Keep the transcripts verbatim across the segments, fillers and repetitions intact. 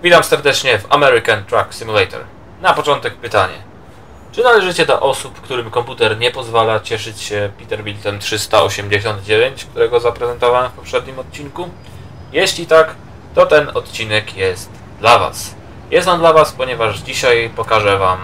Witam serdecznie w American Truck Simulator. Na początek pytanie. Czy należycie do osób, którym komputer nie pozwala cieszyć się Peterbiltem trzysta osiemdziesiąt dziewięć, którego zaprezentowałem w poprzednim odcinku? Jeśli tak, to ten odcinek jest dla Was. Jest on dla Was, ponieważ dzisiaj pokażę Wam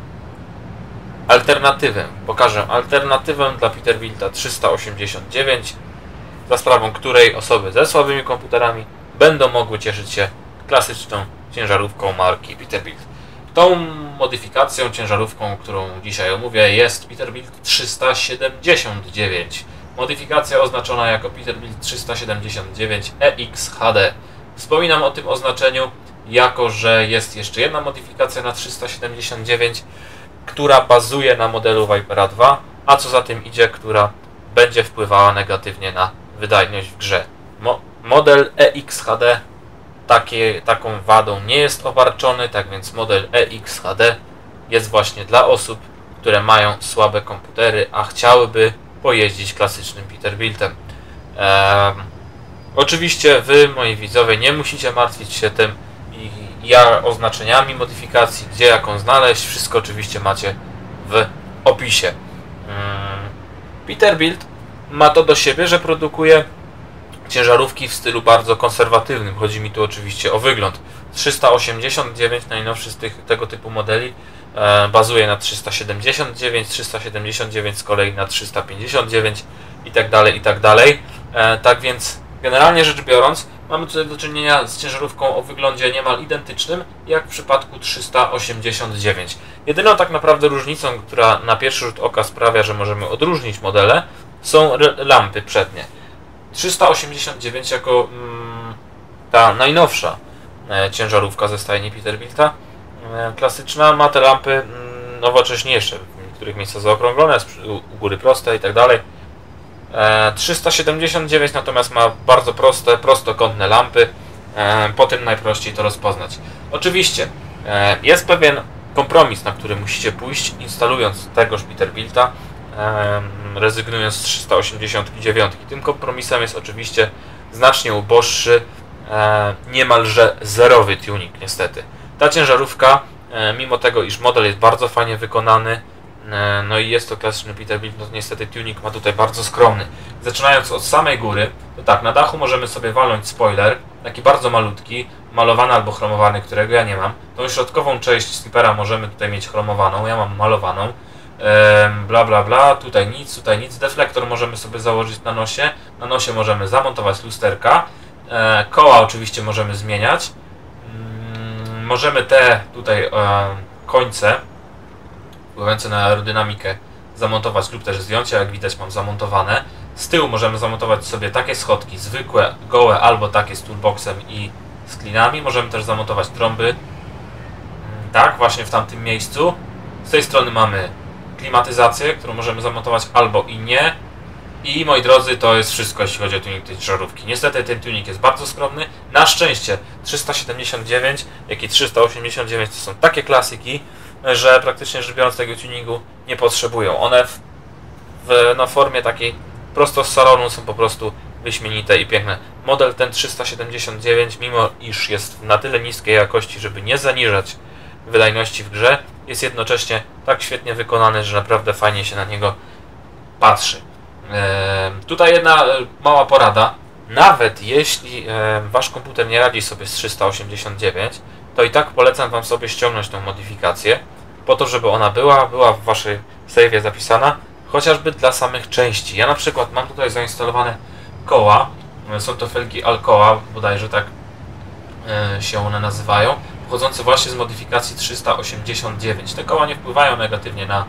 alternatywę. Pokażę alternatywę dla Peterbilta trzysta osiemdziesiąt dziewięć, za sprawą której osoby ze słabymi komputerami będą mogły cieszyć się klasyczną ciężarówką marki Peterbilt. Tą modyfikacją, ciężarówką, którą dzisiaj omówię, jest Peterbilt trzysta siedemdziesiąt dziewięć. Modyfikacja oznaczona jako Peterbilt trzysta siedemdziesiąt dziewięć E X H D. Wspominam o tym oznaczeniu, jako że jest jeszcze jedna modyfikacja na trzysta siedemdziesiąt dziewięć, która bazuje na modelu Vipera dwa, a co za tym idzie, która będzie wpływała negatywnie na wydajność w grze. Mo model E X H D Takie, taką wadą nie jest obarczony, tak więc model E X H D jest właśnie dla osób, które mają słabe komputery, a chciałyby pojeździć klasycznym Peterbiltem. Ehm, oczywiście Wy, moi widzowie, nie musicie martwić się tym i ja oznaczeniami modyfikacji, gdzie jaką znaleźć, wszystko oczywiście macie w opisie. Ehm, Peterbilt ma to do siebie, że produkuje ciężarówki w stylu bardzo konserwatywnym. Chodzi mi tu oczywiście o wygląd. trzysta osiemdziesiąt dziewięć, najnowszy z tych, tego typu modeli, e, bazuje na trzysta siedemdziesiąt dziewięć, trzysta siedemdziesiąt dziewięć z kolei na trzysta pięćdziesiąt dziewięć i tak dalej, i tak dalej. E, tak więc generalnie rzecz biorąc, mamy tutaj do czynienia z ciężarówką o wyglądzie niemal identycznym jak w przypadku trzysta osiemdziesiąt dziewięć. Jedyną tak naprawdę różnicą, która na pierwszy rzut oka sprawia, że możemy odróżnić modele, są lampy przednie. trzysta osiemdziesiąt dziewięć jako mm, ta najnowsza e, ciężarówka ze stajni Peterbilta e, klasyczna ma te lampy mm, nowocześniejsze, w niektórych miejscach zaokrąglone, u, u góry proste i tak dalej. E, trzysta siedemdziesiąt dziewięć natomiast ma bardzo proste, prostokątne lampy, e, po tym najprościej to rozpoznać. Oczywiście e, jest pewien kompromis, na który musicie pójść, instalując tegoż Peterbilta, rezygnując z trzysta osiemdziesiąt dziewięć. Tym kompromisem jest oczywiście znacznie uboższy, niemalże zerowy tuning niestety. Ta ciężarówka, mimo tego iż model jest bardzo fajnie wykonany, no i jest to klasyczny Peterbilt, no niestety tuning ma tutaj bardzo skromny. Zaczynając od samej góry, to tak, na dachu możemy sobie walnąć spoiler, taki bardzo malutki, malowany albo chromowany, którego ja nie mam. Tą środkową część slipera możemy tutaj mieć chromowaną, ja mam malowaną. Bla bla bla, tutaj nic, tutaj nic. Deflektor możemy sobie założyć na nosie. Na nosie możemy zamontować lusterka. e, Koła oczywiście możemy zmieniać. mm, Możemy te tutaj e, końce wpływające na aerodynamikę zamontować lub też zdjąć. Jak widać, mam zamontowane. Z tyłu możemy zamontować sobie takie schodki zwykłe, gołe, albo takie z toolboxem i z klinami. Możemy też zamontować trąby, tak, właśnie w tamtym miejscu. Z tej strony mamy klimatyzację, którą możemy zamontować albo i nie. I moi drodzy, to jest wszystko, jeśli chodzi o tuning tej ciężarówki. Niestety ten tuning jest bardzo skromny. Na szczęście trzysta siedemdziesiąt dziewięć, jak i trzysta osiemdziesiąt dziewięć to są takie klasyki, że praktycznie rzecz biorąc tego tuningu nie potrzebują. One w, w no, formie takiej prosto z salonu są po prostu wyśmienite i piękne. Model ten trzysta siedemdziesiąt dziewięć, mimo iż jest na tyle niskiej jakości, żeby nie zaniżać wydajności w grze, jest jednocześnie tak świetnie wykonany, że naprawdę fajnie się na niego patrzy. E, tutaj jedna mała porada. Nawet jeśli e, Wasz komputer nie radzi sobie z trzysta osiemdziesiąt dziewięć, to i tak polecam Wam sobie ściągnąć tą modyfikację, po to, żeby ona była, była w Waszej save'ie zapisana, chociażby dla samych części. Ja na przykład mam tutaj zainstalowane koła, są to felgi Alcoa, bodajże tak e, się one nazywają, pochodzące właśnie z modyfikacji trzysta osiemdziesiąt dziewięć. Te koła nie wpływają negatywnie na,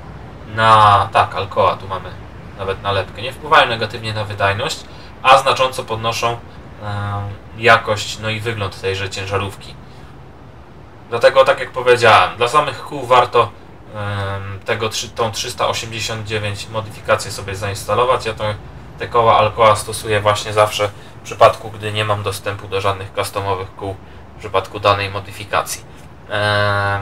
na tak, Alcoa, tu mamy nawet nalepkę, nie wpływają negatywnie na wydajność, a znacząco podnoszą e, jakość, no i wygląd tejże ciężarówki. Dlatego, tak jak powiedziałem, dla samych kół warto e, tego, tą trzysta osiemdziesiąt dziewięć modyfikację sobie zainstalować. Ja to, te koła Alcoa stosuję właśnie zawsze w przypadku, gdy nie mam dostępu do żadnych customowych kół w przypadku danej modyfikacji. Eee,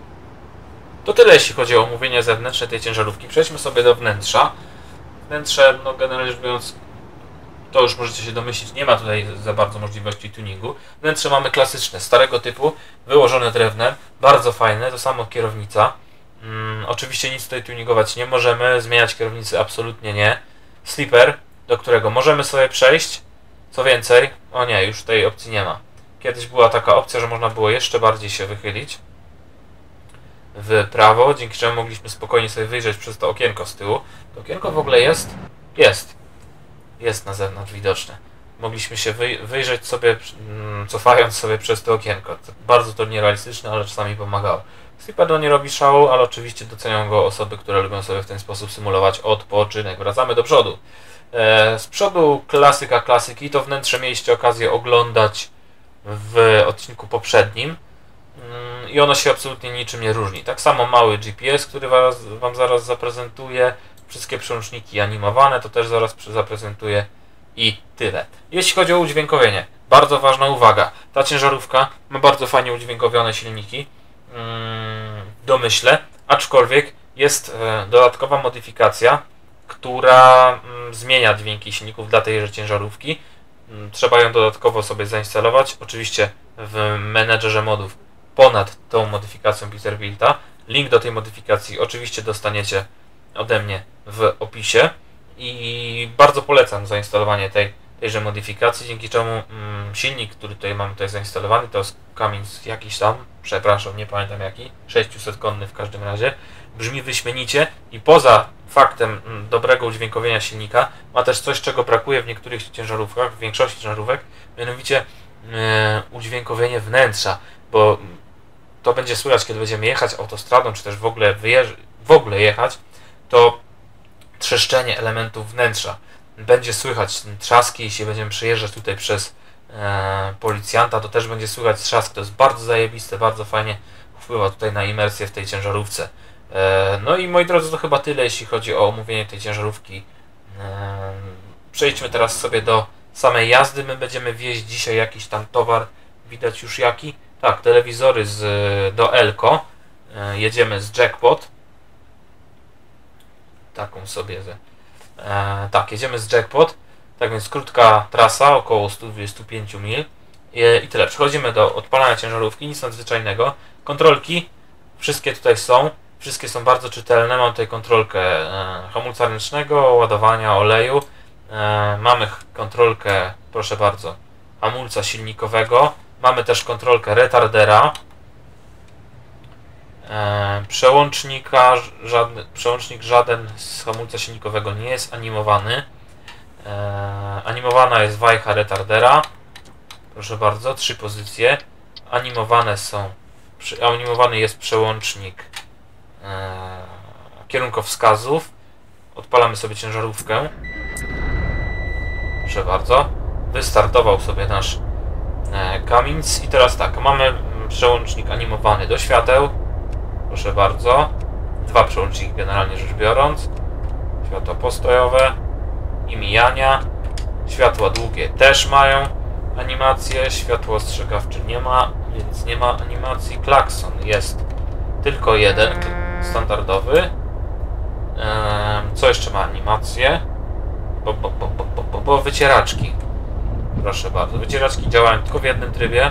to tyle, jeśli chodzi o omówienie zewnętrzne tej ciężarówki. Przejdźmy sobie do wnętrza. Wnętrze, no generalnie rzecz biorąc, to już możecie się domyślić, nie ma tutaj za bardzo możliwości tuningu. Wnętrze mamy klasyczne, starego typu, wyłożone drewnem, bardzo fajne, to samo kierownica. Hmm, oczywiście nic tutaj tuningować nie możemy, zmieniać kierownicy absolutnie nie. Slipper, do którego możemy sobie przejść. Co więcej, o nie, już tej opcji nie ma. Kiedyś była taka opcja, że można było jeszcze bardziej się wychylić w prawo, dzięki czemu mogliśmy spokojnie sobie wyjrzeć przez to okienko z tyłu. To okienko w ogóle jest? Jest. Jest na zewnątrz widoczne. Mogliśmy się wyj wyjrzeć sobie, mm, cofając sobie przez to okienko. To bardzo to nierealistyczne, ale czasami pomagało. Slipper nie robi szału, ale oczywiście docenią go osoby, które lubią sobie w ten sposób symulować odpoczynek. Wracamy do przodu. E, z przodu klasyka klasyki, to wnętrze mieliście okazję oglądać w odcinku poprzednim mm, i ono się absolutnie niczym nie różni. Tak samo mały G P S, który was, Wam zaraz zaprezentuję, wszystkie przełączniki animowane, to też zaraz zaprezentuję i tyle. Jeśli chodzi o udźwiękowienie, bardzo ważna uwaga, ta ciężarówka ma bardzo fajnie udźwiękowione silniki, w domyśle, aczkolwiek jest dodatkowa modyfikacja, która zmienia dźwięki silników dla tejże ciężarówki. Trzeba ją dodatkowo sobie zainstalować, oczywiście w menedżerze modów ponad tą modyfikacją Peterbilta. Link do tej modyfikacji oczywiście dostaniecie ode mnie w opisie i bardzo polecam zainstalowanie tej, tejże modyfikacji, dzięki czemu mm, silnik, który tutaj mamy tutaj zainstalowany, to jest Cummins jakiś tam, przepraszam, nie pamiętam jaki, sześćset konny w każdym razie, brzmi wyśmienicie i poza faktem mm, dobrego udźwiękowienia silnika ma też coś, czego brakuje w niektórych ciężarówkach, w większości ciężarówek, mianowicie yy, udźwiękowienie wnętrza, bo to będzie słychać, kiedy będziemy jechać autostradą, czy też w ogóle, wyjeżdż- w ogóle jechać, to trzeszczenie elementów wnętrza. Będzie słychać trzaski, jeśli będziemy przejeżdżać tutaj przez e, policjanta, to też będzie słychać trzask. To jest bardzo zajebiste, bardzo fajnie wpływa tutaj na imersję w tej ciężarówce. E, no i moi drodzy, to chyba tyle, jeśli chodzi o omówienie tej ciężarówki. E, przejdźmy teraz sobie do samej jazdy. My będziemy wieźć dzisiaj jakiś tam towar, widać już jaki. Tak, telewizory z, do Elko. E, jedziemy z Jackpot. Taką sobie ze. E, tak, jedziemy z Jackpot. Tak więc krótka trasa, około sto dwadzieścia pięć mil. I, I tyle. Przechodzimy do odpalania ciężarówki, nic nadzwyczajnego. Kontrolki, wszystkie tutaj są. Wszystkie są bardzo czytelne. Mam tutaj kontrolkę e, hamulca ręcznego, ładowania oleju. E, mamy kontrolkę, proszę bardzo, hamulca silnikowego. Mamy też kontrolkę retardera. E, przełącznika, żadny, przełącznik żaden z hamulca silnikowego nie jest animowany. E, animowana jest wajcha retardera. Proszę bardzo, trzy pozycje. Animowane są, przy, animowany jest przełącznik e, kierunkowskazów. Odpalamy sobie ciężarówkę. Proszę bardzo. Wystartował sobie nasz e, Cummins. I teraz tak, mamy przełącznik animowany do świateł. Proszę bardzo. Dwa przełączniki generalnie rzecz biorąc. Światła postojowe i mijania. Światła długie też mają animację. Światło ostrzegawcze nie ma, więc nie ma animacji. Klakson jest tylko jeden, standardowy. Co jeszcze ma animację? Bo, bo, bo, bo, bo, bo wycieraczki. Proszę bardzo. Wycieraczki działają tylko w jednym trybie.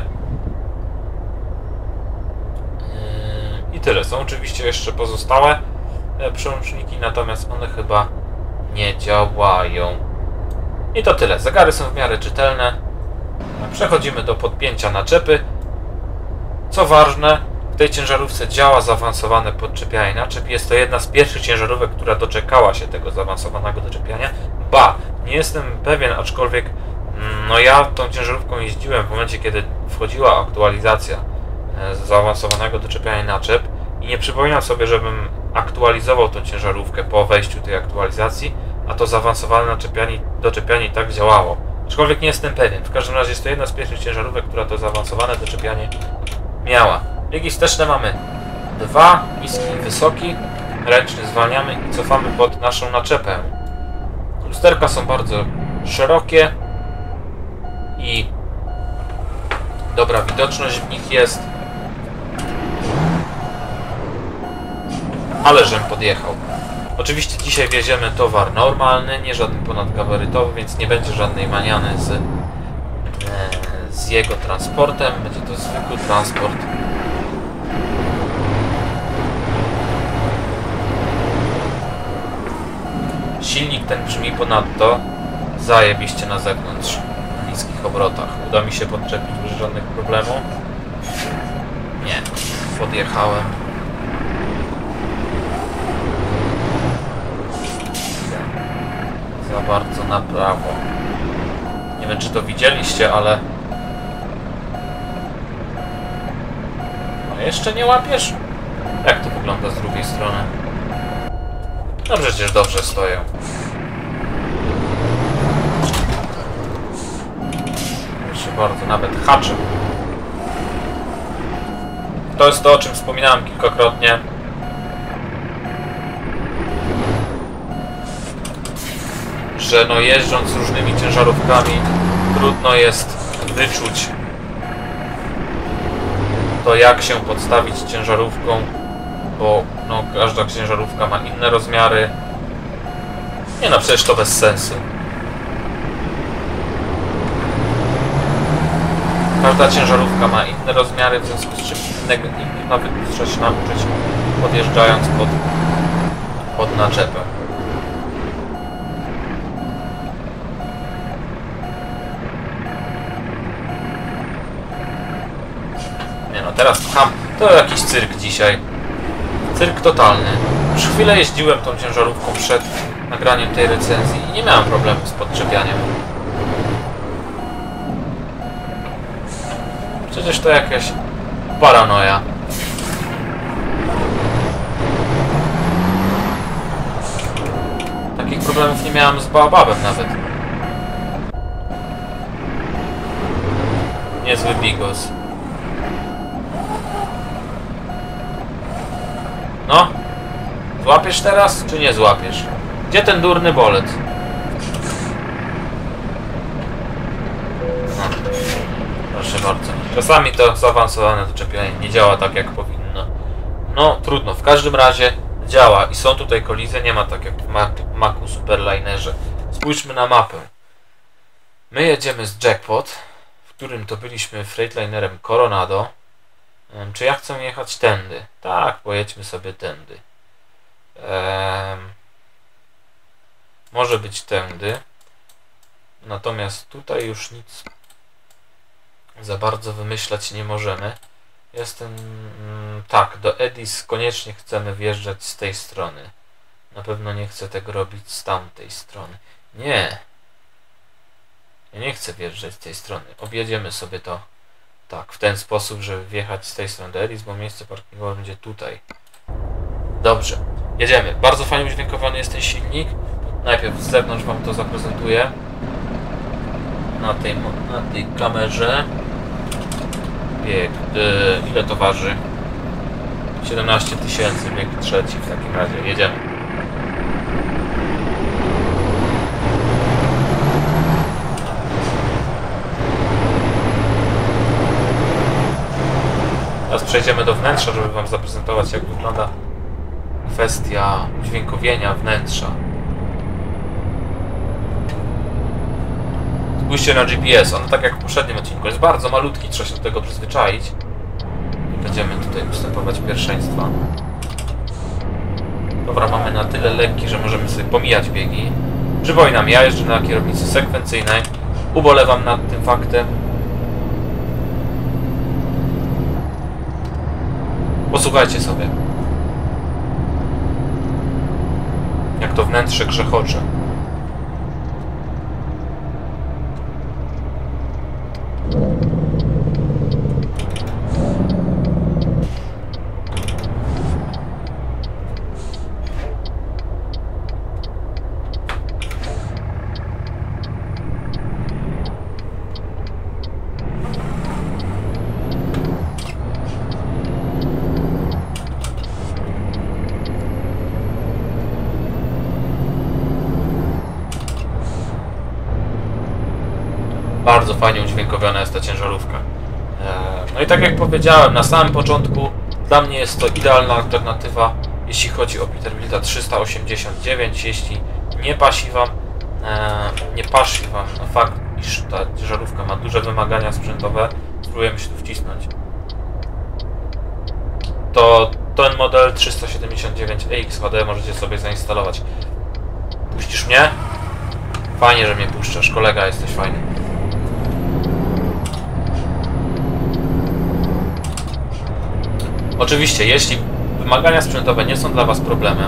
I tyle. Są oczywiście jeszcze pozostałe przełączniki, natomiast one chyba nie działają. I to tyle. Zegary są w miarę czytelne. Przechodzimy do podpięcia naczepy. Co ważne, w tej ciężarówce działa zaawansowane podczepianie naczep. Jest to jedna z pierwszych ciężarówek, która doczekała się tego zaawansowanego doczepiania. Ba, nie jestem pewien, aczkolwiek no ja tą ciężarówką jeździłem w momencie, kiedy wchodziła aktualizacja zaawansowanego doczepiania naczep i nie przypominam sobie, żebym aktualizował tą ciężarówkę po wejściu tej aktualizacji, a to zaawansowane naczepianie, doczepianie tak działało. Aczkolwiek nie jestem pewien. W każdym razie jest to jedna z pierwszych ciężarówek, która to zaawansowane doczepianie miała. Biegi wsteczne mamy dwa, niski i wysoki. Ręczny zwalniamy i cofamy pod naszą naczepę. Lusterka są bardzo szerokie i dobra widoczność w nich jest. Ale żem podjechał. Oczywiście dzisiaj wieziemy towar normalny, nie żaden ponadgabarytowy, więc nie będzie żadnej maniany z, e, z jego transportem. Będzie to zwykły transport. Silnik ten brzmi ponadto zajebiście na zewnątrz, w niskich obrotach. Uda mi się podczepić bez żadnych problemów? Nie, podjechałem. Za bardzo na prawo. Nie wiem, czy to widzieliście, ale... No jeszcze nie łapiesz? Jak to wygląda z drugiej strony? No przecież dobrze stoję. Proszę bardzo, nawet haczem. To jest to, o czym wspominałem kilkakrotnie. Że no jeżdżąc różnymi ciężarówkami trudno jest wyczuć to, jak się podstawić ciężarówką, bo no każda ciężarówka ma inne rozmiary. Nie no, przecież to bez sensu. Każda ciężarówka ma inne rozmiary, w związku z czym innego, innych nawyków trzeba się nauczyć, podjeżdżając pod, pod naczepę. Nie no, teraz ham, to jakiś cyrk dzisiaj. Cyrk totalny. Już chwilę jeździłem tą ciężarówką przed nagraniem tej recenzji i nie miałem problemu z podczepianiem. Przecież to jakaś paranoja. Takich problemów nie miałem z Baobabem nawet. Niezły bigos. No? Złapiesz teraz, czy nie złapiesz? Gdzie ten durny bolec? No. Proszę bardzo. Czasami to zaawansowane doczepianie nie działa tak, jak powinno. No, trudno. W każdym razie działa i są tutaj kolizje. Nie ma tak jak w Macu Superlinerze. Spójrzmy na mapę. My jedziemy z Jackpot, w którym to byliśmy Freightlinerem Coronado. Czy ja chcę jechać tędy? Tak, pojedźmy sobie tędy. Ehm, może być tędy. Natomiast tutaj już nic za bardzo wymyślać nie możemy. Jestem... Tak, do Edis koniecznie chcemy wjeżdżać z tej strony. Na pewno nie chcę tego robić z tamtej strony. Nie. Ja nie chcę wjeżdżać z tej strony. Objedziemy sobie to tak, w ten sposób, żeby wjechać z tej strony do Edis, bo miejsce parkingowe będzie tutaj. Dobrze, jedziemy. Bardzo fajnie udźwiękowiony jest ten silnik. Najpierw z zewnątrz wam to zaprezentuję. Na tej, na tej kamerze. Bieg, yy, ile to waży? siedemnaście tysięcy, bieg trzeci w takim razie. Jedziemy. Teraz przejdziemy do wnętrza, żeby wam zaprezentować, jak wygląda kwestia udźwiękowienia wnętrza. Spójrzcie na G P S, on tak jak w poprzednim odcinku jest bardzo malutki, trzeba się do tego przyzwyczaić. I będziemy tutaj ustępować pierwszeństwa. Dobra, mamy na tyle lekki, że możemy sobie pomijać biegi. Przypominam, ja jeżdżę na kierownicy sekwencyjnej. Ubolewam nad tym faktem. Posłuchajcie sobie, jak to wnętrze grzechocze. Bardzo fajnie udźwiękowiona jest ta ciężarówka. No i tak jak powiedziałem na samym początku, dla mnie jest to idealna alternatywa jeśli chodzi o Peterbilta trzysta osiemdziesiąt dziewięć. Jeśli nie pasi wam, e, nie pasi wam no fakt, iż ta ciężarówka ma duże wymagania sprzętowe, spróbujemy się tu wcisnąć, to ten model trzysta siedemdziesiąt dziewięć E X H D możecie sobie zainstalować. Puścisz mnie? Fajnie, że mnie puszczasz, kolega, jesteś fajny. Oczywiście, jeśli wymagania sprzętowe nie są dla was problemem,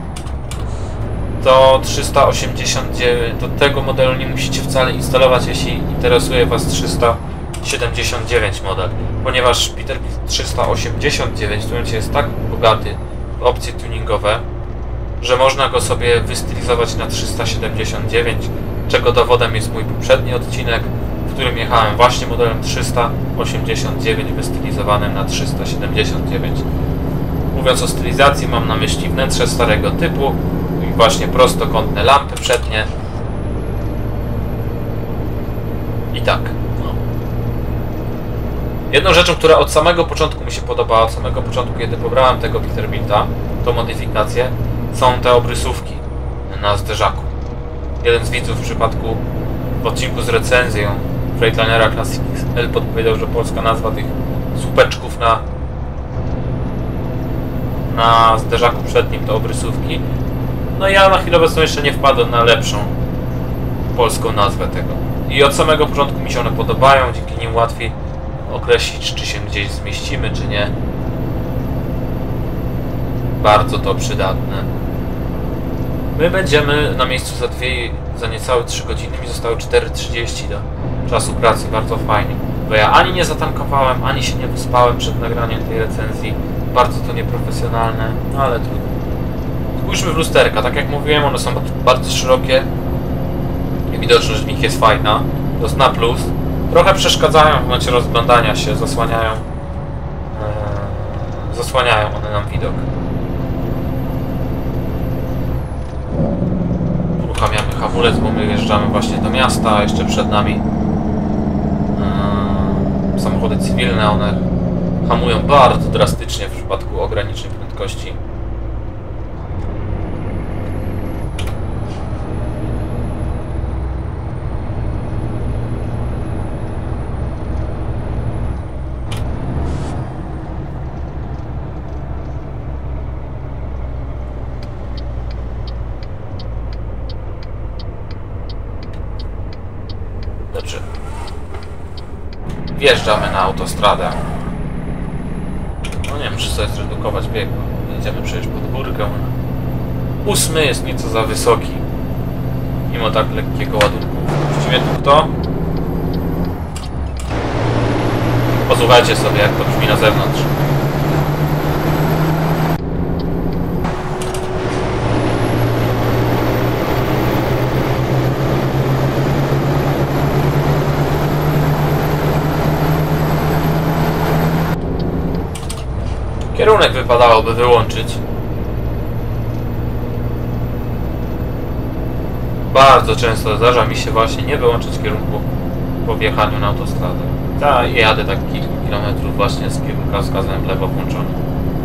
to trzysta osiemdziesiąt dziewięć, do tego modelu nie musicie wcale instalować, jeśli interesuje was trzysta siedemdziesiąt dziewięć model, ponieważ Peterbilt trzysta osiemdziesiąt dziewięć w tym momencie jest tak bogaty w opcje tuningowe, że można go sobie wystylizować na trzysta siedemdziesiąt dziewięć, czego dowodem jest mój poprzedni odcinek, w którym jechałem właśnie modelem trzysta osiemdziesiąt dziewięć wystylizowanym na trzysta siedemdziesiąt dziewięć. Mówiąc o stylizacji, mam na myśli wnętrze starego typu i właśnie prostokątne lampy przednie. I tak. No. Jedną rzeczą, która od samego początku mi się podobała, od samego początku, kiedy pobrałem tego Peterbilta, tą modyfikację, są te obrysówki na zderzaku. Jeden z widzów w przypadku w odcinku z recenzją Freightlinera Classic X L podpowiedział, że polska nazwa tych słupeczków na na zderzaku przednim to obrysówki. No ja na chwilę obecną jeszcze nie wpadłem na lepszą polską nazwę tego. I od samego początku mi się one podobają, dzięki nim łatwiej określić, czy się gdzieś zmieścimy, czy nie. Bardzo to przydatne. My będziemy na miejscu za dwie, za niecałe trzy godziny, mi zostało cztery trzydzieści do czasu pracy, bardzo fajnie. Bo ja ani nie zatankowałem, ani się nie wyspałem przed nagraniem tej recenzji. Bardzo to nieprofesjonalne, no ale trudno. Spójrzmy w lusterka, tak jak mówiłem, one są bardzo szerokie. Widoczność w nich jest fajna, to jest na plus. Trochę przeszkadzają w momencie rozglądania się, zasłaniają ee, zasłaniają one nam widok. Uruchamiamy hamulec, bo my wjeżdżamy właśnie do miasta, a jeszcze przed nami yy, samochody cywilne, one hamują bardzo drastycznie w przypadku ograniczeń prędkości. Dobrze. Wjeżdżamy na autostradę. No nie wiem, czy sobie zredukować bieg. Jedziemy przejść pod górkę. Ósmy jest nieco za wysoki. Mimo tak lekkiego ładunku. Właściwie tu kto? Posłuchajcie sobie, jak to brzmi na zewnątrz. Kierunek wypadałoby wyłączyć. Bardzo często zdarza mi się właśnie nie wyłączyć kierunku po wjechaniu na autostradę. Ja jadę tak kilka kilometrów właśnie z kierunkowskazem w lewo włączonym.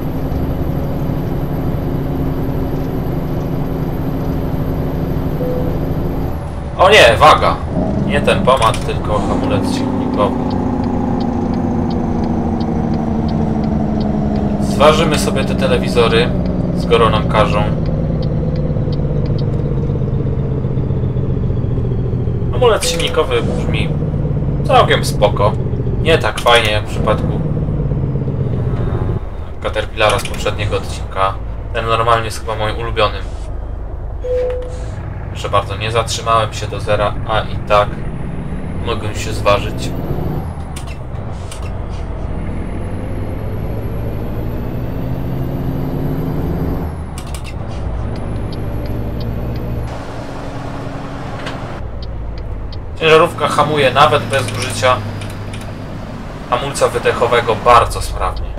O nie, waga! Nie tempomat, tylko hamulec silnikowy. Zważymy sobie te telewizory, skoro nam każą. Hamulec silnikowy brzmi całkiem spoko. Nie tak fajnie jak w przypadku Caterpillara z poprzedniego odcinka. Ten normalnie jest chyba moim ulubionym. Proszę bardzo, nie zatrzymałem się do zera, a i tak mogę się zważyć. Ciężarówka hamuje nawet bez użycia hamulca wydechowego bardzo sprawnie.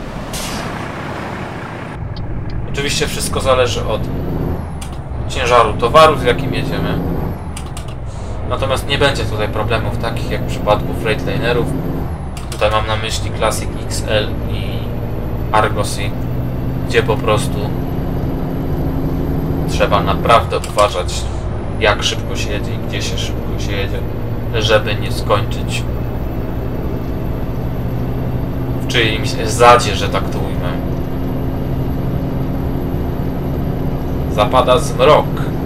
Oczywiście wszystko zależy od ciężaru towaru, z jakim jedziemy. Natomiast nie będzie tutaj problemów takich jak w przypadku Freightlinerów. Tutaj mam na myśli Classic X L i Argosy gdzie po prostu trzeba naprawdę uważać, jak szybko się jedzie i gdzie się szybko się jedzie, żeby nie skończyć w czyimś zadzie, że tak to ujmę. Zapada zmrok.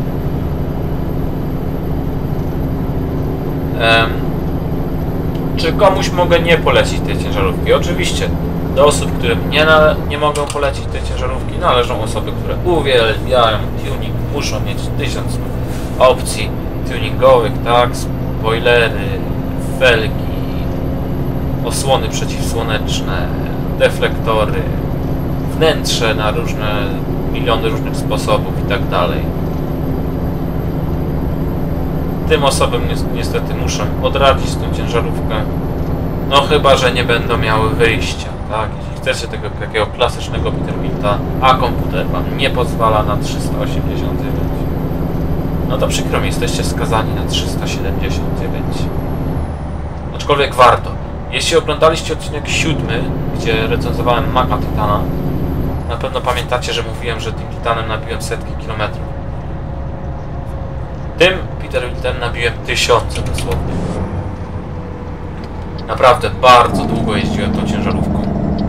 Um, czy komuś mogę nie polecić tej ciężarówki? Oczywiście. Do osób, którym nie, na, nie mogą polecić tej ciężarówki, należą osoby, które uwielbiają tuning, muszą mieć tysiąc opcji tuningowych, tak? Spoilery, felgi, osłony przeciwsłoneczne, deflektory, wnętrze na różne, miliony różnych sposobów i tak dalej. Tym osobom niestety muszę odradzić tą ciężarówkę. No chyba, że nie będą miały wyjścia, tak? Jeśli chcecie tego takiego klasycznego Peterbilta, a komputer wam nie pozwala na trzysta osiemdziesiąt dziewięć, no to przykro mi, jesteście skazani na trzysta siedemdziesiąt dziewięć. Aczkolwiek warto. Jeśli oglądaliście odcinek siódmy, gdzie recenzowałem Maca Titana, na pewno pamiętacie, że mówiłem, że tym Titanem nabiłem setki kilometrów. Tym Peterbiltem nabiłem tysiące dosłownie. Naprawdę bardzo długo jeździłem tą ciężarówką.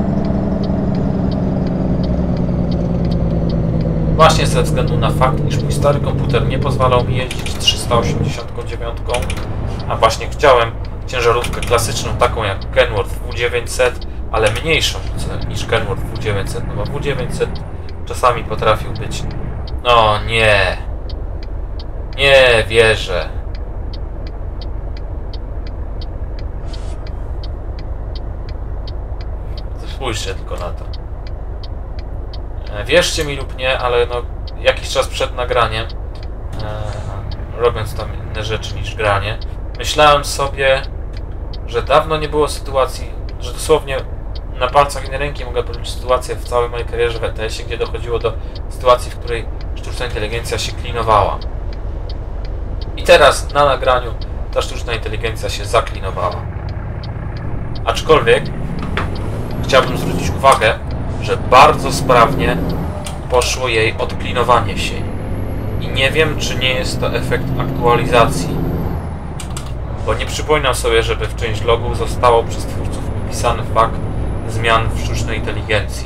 Właśnie ze względu na fakt, iż mój stary komputer nie pozwalał mi jeździć trzysta osiemdziesiąt dziewięć, a właśnie chciałem ciężarówkę klasyczną, taką jak Kenworth W dziewięćset, ale mniejszą niż Kenworth W dziewięćset, no bo W dziewięćset czasami potrafił być... No nie... Nie wierzę. Spójrzcie tylko na to. Wierzcie mi lub nie, ale no jakiś czas przed nagraniem, e, robiąc tam inne rzeczy niż granie, myślałem sobie, że dawno nie było sytuacji, że dosłownie na palcach jednej ręki mogę powiedzieć sytuację w całej mojej karierze w E T S-ie, gdzie dochodziło do sytuacji, w której sztuczna inteligencja się klinowała. I teraz na nagraniu ta sztuczna inteligencja się zaklinowała. Aczkolwiek chciałbym zwrócić uwagę, że bardzo sprawnie poszło jej odklinowanie się. I nie wiem, czy nie jest to efekt aktualizacji. Bo nie przypominam sobie, żeby w część logu zostało przez twórców wpisany fakt zmian w sztucznej inteligencji.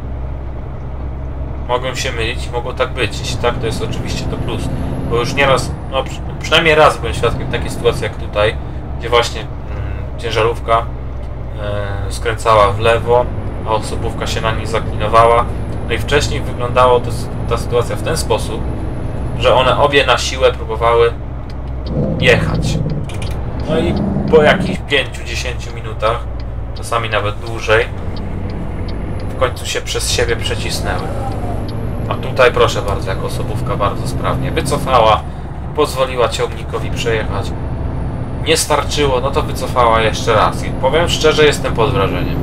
Mogłem się mylić i mogło tak być. Jeśli tak, to jest oczywiście to plus. Bo już nieraz, no przynajmniej raz byłem świadkiem takiej sytuacji jak tutaj, gdzie właśnie mm, ciężarówka e, skręcała w lewo, a osobówka się na niej zaklinowała. No i wcześniej wyglądało to, ta sytuacja w ten sposób, że one obie na siłę próbowały jechać. No i po jakichś pięciu do dziesięciu minutach, czasami nawet dłużej, w końcu się przez siebie przecisnęły. A tutaj proszę bardzo, jak osobówka bardzo sprawnie wycofała, pozwoliła ciągnikowi przejechać. Nie starczyło, no to wycofała jeszcze raz. I powiem szczerze, jestem pod wrażeniem.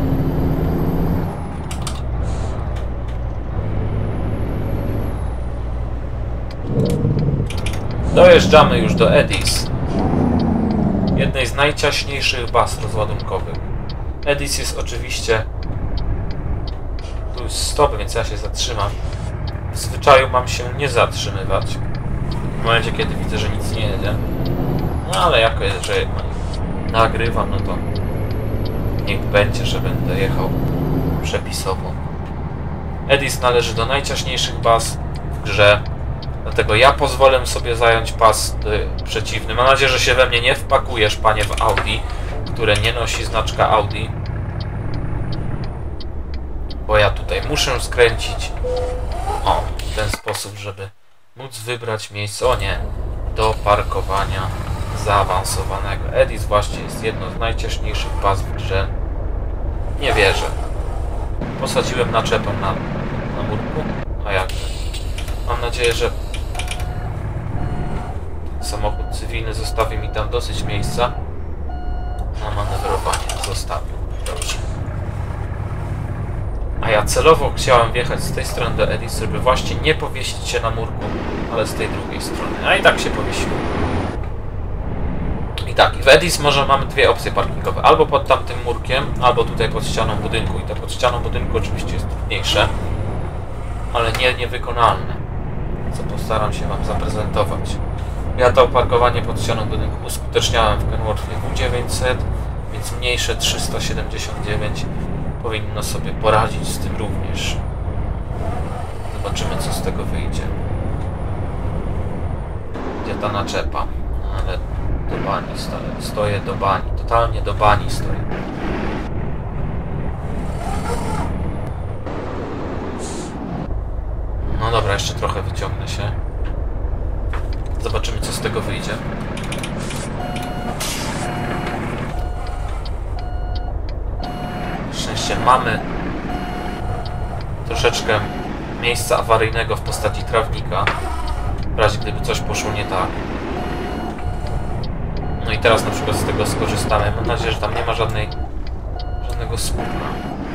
Dojeżdżamy już do Edis, jednej z najciaśniejszych baz rozładunkowych. Edis jest oczywiście... Tu jest stop, więc ja się zatrzymam. W zwyczaju mam się nie zatrzymywać w momencie, kiedy widzę, że nic nie jedzie. No ale jako jest, że nagrywam, no to niech będzie, że będę jechał przepisowo. Edis należy do najciaśniejszych baz w grze, dlatego ja pozwolę sobie zająć pas y, przeciwny. Mam nadzieję, że się we mnie nie wpakujesz, panie w Audi, które nie nosi znaczka Audi. Bo ja tutaj muszę skręcić o, w ten sposób, żeby móc wybrać miejsce, o nie, do parkowania zaawansowanego. Edis właśnie jest jedną z najciaśniejszych baz w grze. Nie wierzę. Posadziłem naczepę na, na murku, a jak? Mam nadzieję, że samochód cywilny zostawi mi tam dosyć miejsca na manewrowanie. Zostawił. Dobrze. A ja celowo chciałem wjechać z tej strony do Edis, żeby właśnie nie powiesić się na murku, ale z tej drugiej strony. A i tak się powiesiło. I tak, w Edis może mamy dwie opcje parkingowe. Albo pod tamtym murkiem, albo tutaj pod ścianą budynku. I to pod ścianą budynku oczywiście jest trudniejsze. ale nie niewykonalne, co postaram się Wam zaprezentować. Ja to parkowanie pod ścianą budynku uskuteczniałem w Kenworthie W dziewięćset, więc mniejsze trzysta siedemdziesiąt dziewięć powinno sobie poradzić z tym również. Zobaczymy, co z tego wyjdzie. Gdzie ta naczepa? Ale do bani stoję, stoję do bani, totalnie do bani stoję. No dobra, jeszcze trochę wyciągnę się. Zobaczymy, co z tego wyjdzie. Na szczęście mamy troszeczkę miejsca awaryjnego w postaci trawnika, w razie gdyby coś poszło nie tak. No i teraz na przykład z tego skorzystamy. Mam nadzieję, że tam nie ma żadnej, żadnego słupka,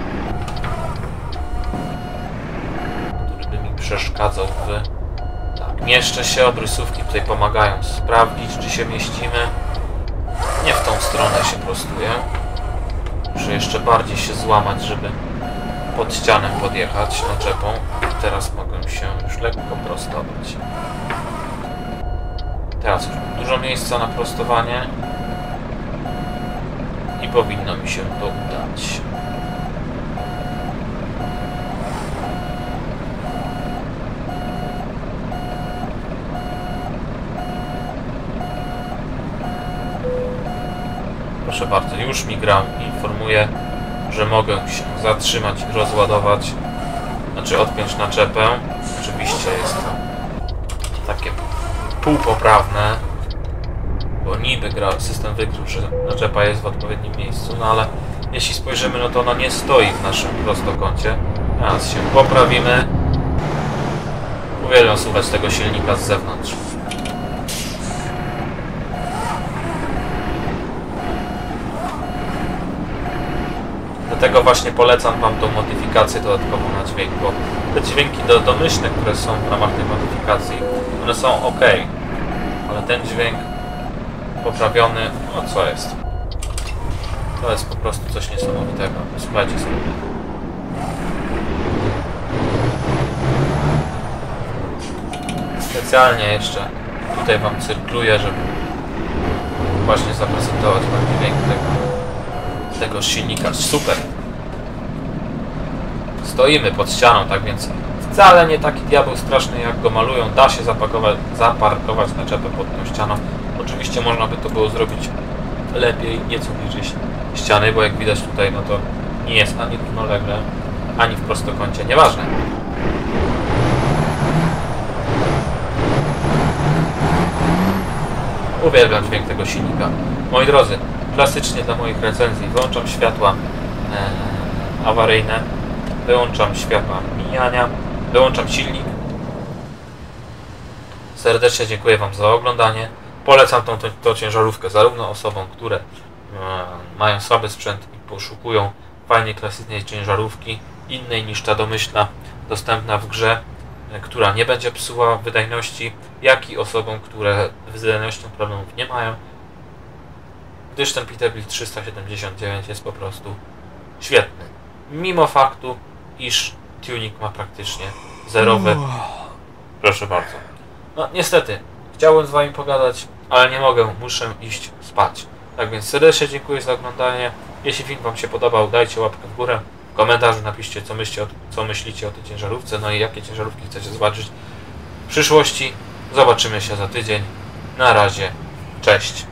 który by mi przeszkadzał w... Tak, mieszczę się, obrysówki tutaj pomagają sprawdzić, czy się mieścimy. Nie w tą stronę się prostuję. Muszę jeszcze bardziej się złamać, żeby pod ścianę podjechać naczepą. I teraz mogę się już lekko prostować. Teraz już mam dużo miejsca na prostowanie i powinno mi się to udać. Proszę bardzo, już mi gra informuje, że mogę się zatrzymać i rozładować, znaczy odpiąć naczepę. Oczywiście jest to takie półpoprawne, bo niby gra, system wykrył, że naczepa jest w odpowiednim miejscu, no ale jeśli spojrzymy, no to ona nie stoi w naszym prostokącie. Teraz się poprawimy. Uwielbiam słuchać tego silnika z zewnątrz. Dlatego właśnie polecam Wam tą modyfikację dodatkową na dźwięk, bo te dźwięki do, domyślne, które są w ramach tej modyfikacji, one są ok, ale ten dźwięk poprawiony, no co jest? To jest po prostu coś niesamowitego. Słuchajcie sobie. Specjalnie jeszcze tutaj Wam cyrkluję, żeby właśnie zaprezentować Wam dźwięk tego. tego silnika. Super. Stoimy pod ścianą, tak więc wcale nie taki diabeł straszny, jak go malują. Da się zapakować, zaparkować naczepę pod tą ścianą. Oczywiście można by to było zrobić lepiej, nieco bliżej ściany, bo jak widać tutaj, no to nie jest ani równolegle, ani w prostokącie. Nieważne. Uwielbiam dźwięk tego silnika. Moi drodzy, klasycznie dla moich recenzji wyłączam światła e, awaryjne, wyłączam światła mijania, wyłączam silnik. Serdecznie dziękuję Wam za oglądanie. Polecam tą, tą, tą ciężarówkę zarówno osobom, które e, mają słaby sprzęt i poszukują fajnej, klasycznej ciężarówki, innej niż ta domyślna, dostępna w grze, e, która nie będzie psuła wydajności, jak i osobom, które z wydajnością problemów nie mają, gdyż ten Peterbilt trzysta siedemdziesiąt dziewięć jest po prostu świetny. Mimo faktu, iż tuning ma praktycznie zerowy. Proszę bardzo. No niestety, chciałbym z Wami pogadać, ale nie mogę, muszę iść spać. Tak więc serdecznie dziękuję za oglądanie. Jeśli film Wam się podobał, dajcie łapkę w górę. W komentarzu napiszcie, co myślicie o, co myślicie o tej ciężarówce, no i jakie ciężarówki chcecie zobaczyć w przyszłości. Zobaczymy się za tydzień. Na razie, cześć.